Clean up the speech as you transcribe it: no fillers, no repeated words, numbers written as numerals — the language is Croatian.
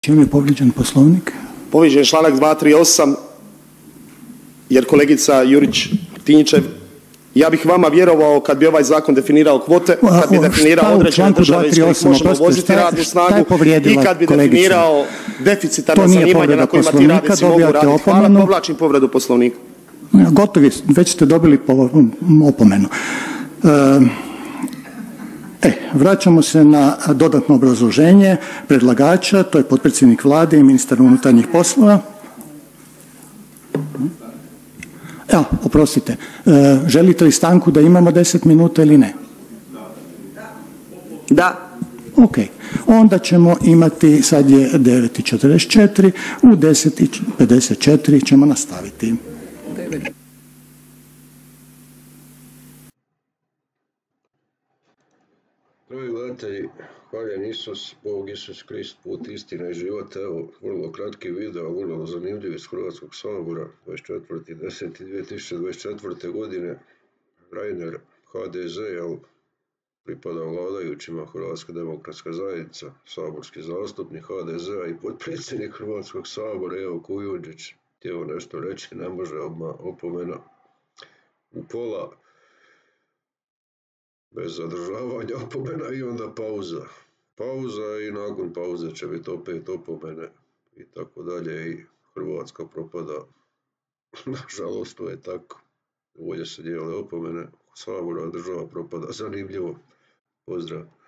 Čim je povrijeđen Poslovnik? Povrijeđen je članak 238. jer kolegica Jurić-Martinčev, ja bih vama vjerovao kad bi ovaj zakon definirao kvote, kad bi definirao određene države iz kojih možemo uvoziti radnu snagu i kad bi definirao deficitarna zanimanja na kojima ti radnici mogu raditi. Hvala, povlačim povredu Poslovnika. Gotovi, već ste dobili opomenu. Vraćamo se na dodatno obrazloženje predlagača, to je potpredsjednik Vlade i ministar unutarnjih poslova. Evo, oprostite, želite li stanku da imamo 10 minuta ili ne? Da. Ok, onda ćemo imati, sad je 9:44, u 10:54 ćemo nastaviti. Dragi gledatelji, hvaljen Isus, Bog Isus Krist, put, istina i život. Evo, vrlo kratki video, vrlo zanimljiv iz Hrvatskog sabora, 24.10.2024. godine. Reiner, HDZ, pripada vladajućima, Hrvatska demokratska zajednica, saborski zastupnik HDZ-a i potpredsjednik Hrvatskog sabora, evo Kujundžić, htio nešto reći, ne može, opomena u pola. Bez zadržavanja opomena i onda pauza. Pauza i nakon pauze će biti opet opomene i tako dalje i Hrvatska propada. Nažalost, to je tako. Ovdje se dijele opomene, Sabora, država propada. Zanimljivo. Pozdrav.